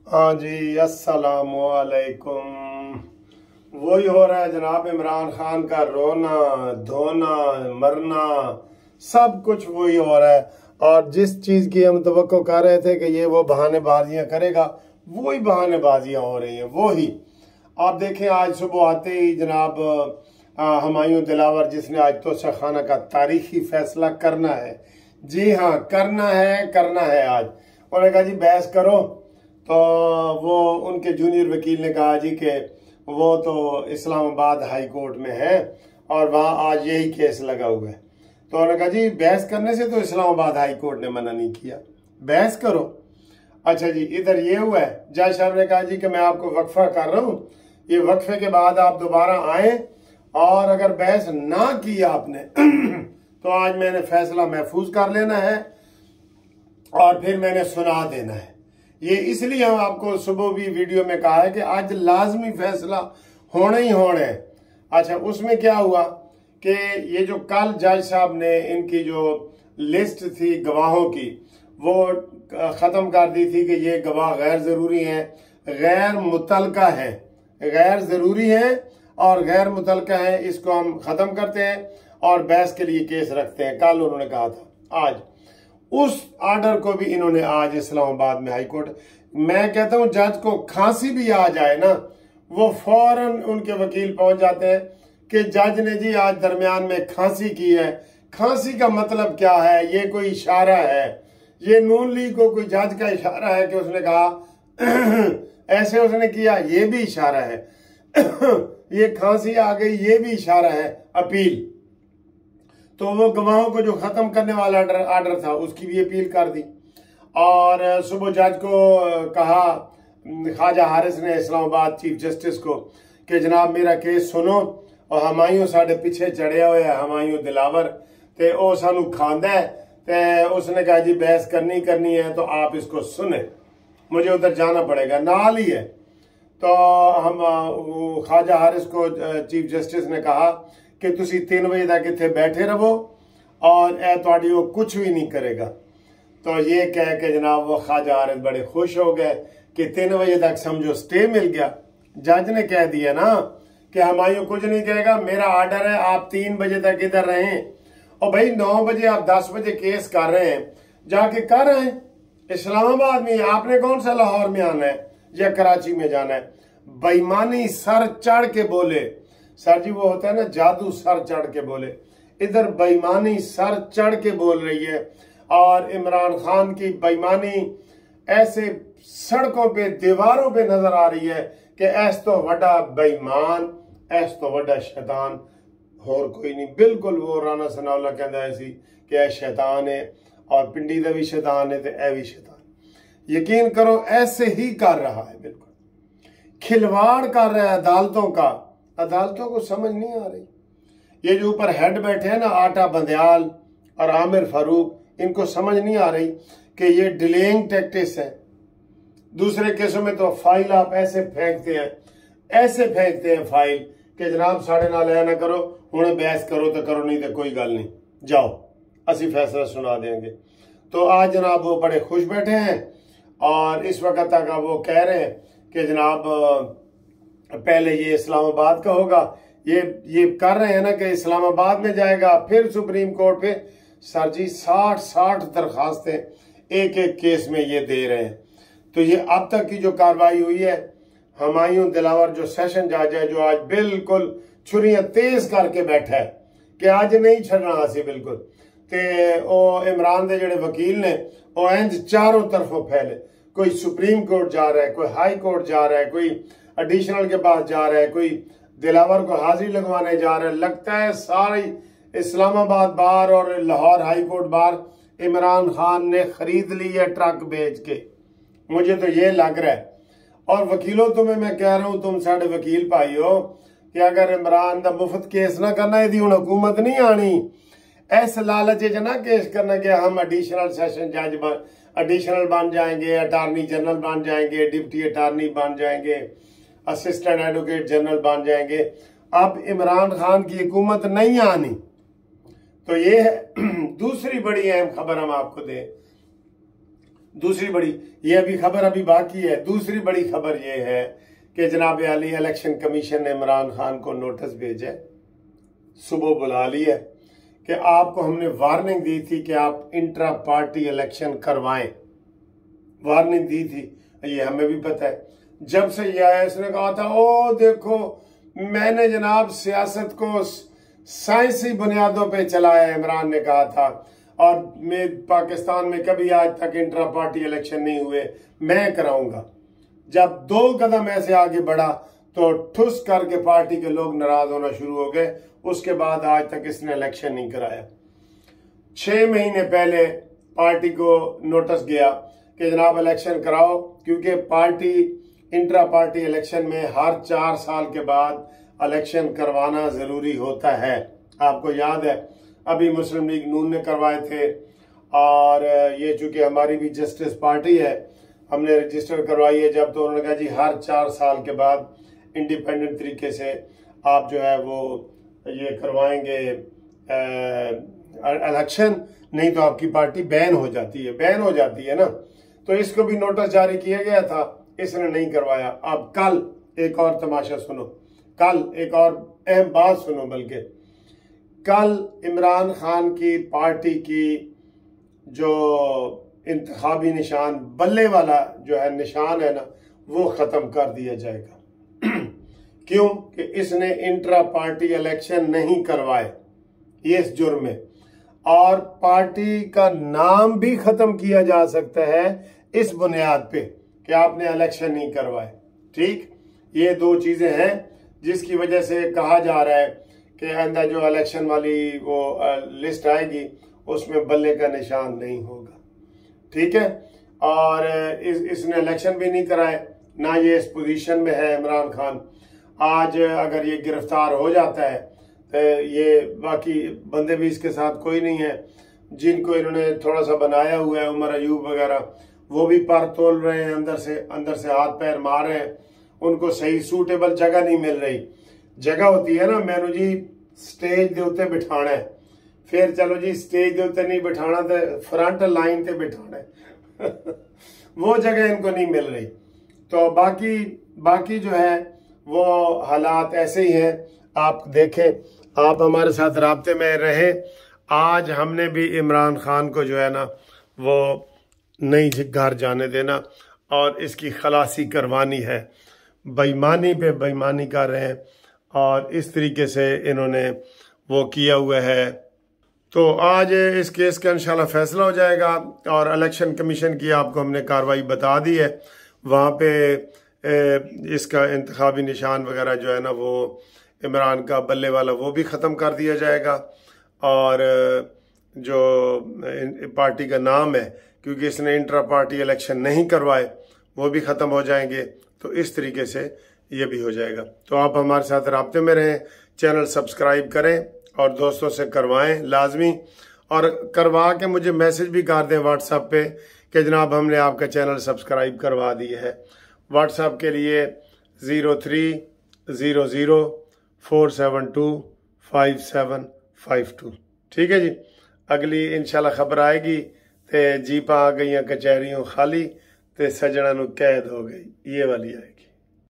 हाँ जी, अस्सलामुअलैकुम। वही हो रहा है जनाब, इमरान खान का रोना धोना मरना सब कुछ वही हो रहा है। और जिस चीज की हम तवक्को कर रहे थे कि ये वो बहानेबाजियां करेगा, वही बहानेबाजियां हो रही हैं। वही आप देखें, आज सुबह आते ही जनाब हुमायूं दिलावर, जिसने आज तोशा खाना का तारीखी फैसला करना है, जी हाँ करना है आज, उन्होंने कहा जी बहस करो। तो वो उनके जूनियर वकील ने कहा जी कि वो तो इस्लामाबाद हाई कोर्ट में है और वहाँ आज यही केस लगा हुआ है। तो उन्होंने कहा जी बहस करने से तो इस्लामाबाद हाई कोर्ट ने मना नहीं किया, बहस करो। अच्छा जी, इधर ये हुआ है, जज साहब ने कहा जी कि मैं आपको वक्फा कर रहा हूँ, ये वक्फे के बाद आप दोबारा आए और अगर बहस ना की आपने तो आज मैंने फैसला महफूज कर लेना है और फिर मैंने सुना देना है। ये इसलिए हम आपको सुबह भी वीडियो में कहा है कि आज लाजमी फैसला होना ही होना है। अच्छा, उसमें क्या हुआ कि ये जो कल जज साहब ने इनकी जो लिस्ट थी गवाहों की, वो खत्म कर दी थी कि ये गवाह गैर जरूरी हैं, गैर मुतलका है, गैर जरूरी है और गैर मुतलका है, इसको हम खत्म करते हैं और बहस के लिए केस रखते हैं। कल उन्होंने कहा था, आज उस ऑर्डर को भी इन्होंने आज इस्लामाबाद में हाई कोर्ट, मैं कहता हूं जज को खांसी भी आ जाए ना, वो फौरन उनके वकील पहुंच जाते हैं कि जज ने जी आज दरमियान में खांसी की है। खांसी का मतलब क्या है? ये कोई इशारा है, ये नून लीग को कोई जज का इशारा है कि उसने कहा ऐसे उसने किया, ये भी इशारा है ये खांसी आ गई, ये भी इशारा है अपील। तो वो गवाहों को जो खत्म करने वाला ऑर्डर था उसकी भी अपील कर दी। और सुबह जज को कहा ख्वाजा हारिस ने इस्लामाबाद चीफ जस्टिस को कि जनाब मेरा केस सुनो, और हुमायूं साढ़े पीछे चढ़े हुए है, हुमायूं दिलावर, ते ओ सानू खांदा है, ते उसने कहा जी बहस करनी है तो आप इसको सुने, मुझे उधर जाना पड़ेगा, नाल ही है। तो हम ख्वाजा हारिस को चीफ जस्टिस ने कहा कि तुसी 3 बजे तक इतने बैठे रहो और ए तुहाडी वो कुछ भी नहीं करेगा। तो ये कह के जनाब वो ख्वाजा हारिस बड़े खुश हो गए कि 3 बजे तक समझो स्टे मिल गया। जज ने कह दिया ना कि हुमायूं कुछ नहीं करेगा, मेरा ऑर्डर है आप 3 बजे तक इधर रहें। और भाई 9 बजे आप 10 बजे केस कर रहे हैं, जाके कर रहे हैं इस्लामाबाद में। आपने कौन सा लाहौर में आना है या कराची में जाना है? बेईमानी सर चढ़ के बोले, सर जी वो होता है ना जादू, सर चढ़ के बोले, इधर बेईमानी सर चढ़ के बोल रही है। और इमरान खान की बेईमानी ऐसे सड़कों पे दीवारों पे नजर आ रही है कि ऐस तो वड्डा बेईमान, ऐस तो वड्डा शैतान होर कोई नहीं। बिल्कुल वो राना सनाउल्ला कहता ऐसी कि ऐ शैतान है और पिंडी दा भी शैतान है तो ऐ भी शैतान। यकीन करो ऐसे ही कर रहा है, बिल्कुल खिलवाड़ कर रहा है अदालतों का। अदालतों को समझ नहीं आ रही। ये जो ऊपर हेड बैठे हैं ना, आटा बंदयाल और आमिर फारूक, इनको समझ नहीं आ रही कि ये डिलेइंग टैक्टिक्स है। दूसरे केसों में तो फाइल आप ऐसे फेंकते हैं फाइल कि जनाब साढ़े नाल ऐ ना करो, हुणे बहस करो तो करो, नहीं तो कोई गल नहीं, जाओ असी फैसला सुना देंगे। तो आज जनाब वो बड़े खुश बैठे हैं और इस वक्त तक वो कह रहे हैं कि जनाब पहले ये इस्लामाबाद का होगा, ये कर रहे हैं ना कि इस्लामाबाद में जाएगा, फिर सुप्रीम कोर्ट पे। सर जी 60 दरखास्तें एक केस में ये दे रहे हैं। तो ये अब तक की जो कार्रवाई हुई है, हुमायूं दिलावर जो सेशन जज है, जो आज बिल्कुल छुरियां तेज करके बैठा है कि आज नहीं छड़ना असी बिल्कुल, ते ओ इमरान दे जेड़े वकील ने वो इंज चारों तरफों फैले, कोई सुप्रीम कोर्ट जा रहा है, कोई हाई कोर्ट जा रहा है, कोई एडिशनल के पास जा रहा है, कोई दिलावर को हाजिरी लगवाने जा रहा है। लगता है सारी इस्लामाबाद बार और Lahore high court bar Imran Khan ने खरीद ली है ट्रक बेच के, मुझे तो ये लग रहा है। और वकीलों तुम्हें मैं कह रहा हूं, तुम साढ़े वकील भाई हो, कि अगर इमरान का मुफ्त केस ना करना, यदि हुण हुकूमत नहीं आनी, इस लालच च ना केस करना कि हम एडिशनल सेशन जज एडिशनल बन जाएंगे, अटार्नी जनरल बन जाएंगे, डिप्टी अटार्नी बन जाएंगे, असिस्टेंट एडवोकेट जनरल बन जाएंगे। अब इमरान खान की हुकूमत नहीं आनी। तो ये है दूसरी बड़ी अहम खबर हम आपको दें दूसरी बड़ी, ये अभी खबर अभी बाकी है। दूसरी बड़ी खबर ये है कि जनाब आली इलेक्शन कमीशन ने इमरान खान को नोटिस भेजा, सुबह बुला लिया कि आपको हमने वार्निंग दी थी कि आप इंट्रा पार्टी इलेक्शन करवाएं, वार्निंग दी थी, ये हमें भी पता है। जब से ये आया इसने कहा था ओ देखो मैंने जनाब सियासत को साइंसी बुनियादों पे चलाया, इमरान ने कहा था, और मैं पाकिस्तान में कभी आज तक इंट्रा पार्टी इलेक्शन नहीं हुए, मैं कराऊंगा। जब 2 कदम ऐसे आगे बढ़ा तो ठुस करके पार्टी के लोग नाराज होना शुरू हो गए। उसके बाद आज तक इसने इलेक्शन नहीं कराया। 6 महीने पहले पार्टी को नोटिस गया कि जनाब इलेक्शन कराओ, क्योंकि पार्टी इंट्रा पार्टी इलेक्शन में हर 4 साल के बाद इलेक्शन करवाना जरूरी होता है। आपको याद है अभी मुस्लिम लीग नून ने करवाए थे, और ये चूंकि हमारी भी जस्टिस पार्टी है, हमने रजिस्टर करवाई है जब, तो उन्होंने कहा जी हर 4 साल के बाद इंडिपेंडेंट तरीके से आप जो है वो ये करवाएंगे इलेक्शन, नहीं तो आपकी पार्टी बैन हो जाती है ना। तो इसको भी नोटिस जारी किया गया था, इसने नहीं करवाया। अब कल एक और तमाशा सुनो, कल एक और अहम बात सुनो, बल्कि कल इमरान खान की पार्टी की जो इंतखाबी निशान बल्ले वाला जो है निशान है ना, वो खत्म कर दिया जाएगा। क्यों कि इसने इंट्रा पार्टी इलेक्शन नहीं करवाए, ये इस जुर्म में, और पार्टी का नाम भी खत्म किया जा सकता है इस बुनियाद पे कि आपने इलेक्शन नहीं करवाए। ठीक, ये 2 चीजें हैं जिसकी वजह से कहा जा रहा है कि आइंदा जो इलेक्शन वाली वो लिस्ट आएगी उसमें बल्ले का निशान नहीं होगा। ठीक है, और इसने इलेक्शन भी नहीं कराए, ना ये इस पोजीशन में है इमरान खान। आज अगर ये गिरफ्तार हो जाता है तो ये बाकी बंदे भी इसके साथ कोई नहीं है, जिनको इन्होंने थोड़ा सा बनाया हुआ है, उमर अयूब वगैरह, वो भी पर तोल रहे हैं, अंदर से हाथ पैर मार रहे हैं, उनको सही सूटेबल जगह नहीं मिल रही। जगह होती है ना मैनू जी स्टेज के उत्ते बिठाना है, फिर चलो जी स्टेज के उत्ते नहीं बिठाना तो फ्रंट लाइन पे बिठाना है वो जगह इनको नहीं मिल रही। तो बाकी जो है वो हालात ऐसे ही हैं। आप देखें, आप हमारे साथ राब्ते में रहे। आज हमने भी इमरान खान को जो है ना वो नहीं घर जाने देना और इसकी खलासी करवानी है। बेईमानी पे बेईमानी कर रहे हैं और इस तरीके से इन्होंने वो किया हुआ है। तो आज इस केस का इंशाल्लाह फैसला हो जाएगा और इलेक्शन कमीशन की आपको हमने कार्रवाई बता दी है। वहाँ पे इसका इंतखाबी निशान वगैरह जो है ना वो इमरान का बल्ले वाला वो भी ख़त्म कर दिया जाएगा, और जो पार्टी का नाम है क्योंकि इसने इंट्रा पार्टी इलेक्शन नहीं करवाए वो भी ख़त्म हो जाएंगे। तो इस तरीके से ये भी हो जाएगा। तो आप हमारे साथ राब्ते में रहें, चैनल सब्सक्राइब करें और दोस्तों से करवाएं लाजमी, और करवा के मुझे मैसेज भी कर दें व्हाट्सएप पे कि जनाब हमने आपका चैनल सब्सक्राइब करवा दिया है। व्हाट्सएप के लिए 0300472552। ठीक है जी। अगली इंशाल्लाह खबर आएगी ते जीपा आ गई कचहरियों खाली ते सजना नू कैद हो गई, ये वाली आएगी।